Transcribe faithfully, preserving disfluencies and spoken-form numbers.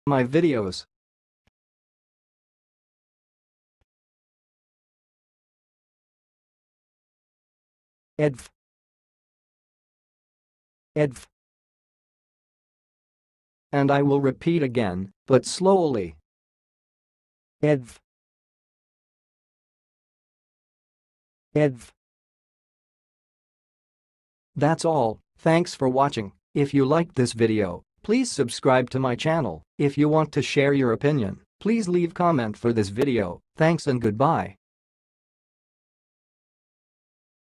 my videos. Edf. Edf. And I will repeat again, but slowly. Edf. Edf. That's all, thanks for watching. If you liked this video, please subscribe to my channel. If you want to share your opinion, please leave comment for this video. Thanks and goodbye.